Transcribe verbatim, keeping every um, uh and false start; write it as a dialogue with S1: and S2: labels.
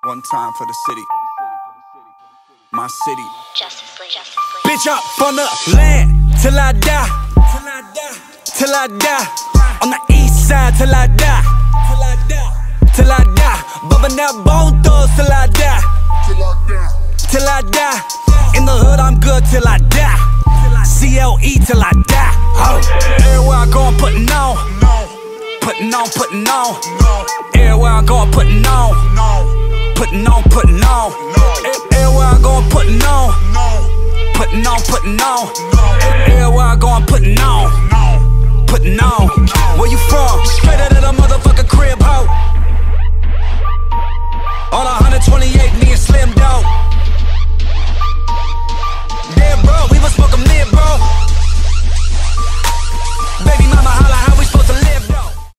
S1: One time for the city, my city.
S2: Justice League. Justice League.
S1: Bitch up on the land till I die, till I die, till I die. On the east side till I die, till I die, till I die. Bumpin' that bone thugs till I die, till I die, till I die. In the hood I'm good till I die, C L E till I die. Oh, everywhere I go I'm putting on, putting on, putting on. Everywhere I go I'm putting on, putting on, putting on. Everywhere I go I'm putting on, putting on, putting on. Everywhere I go I'm putting on, putting on. Where you from?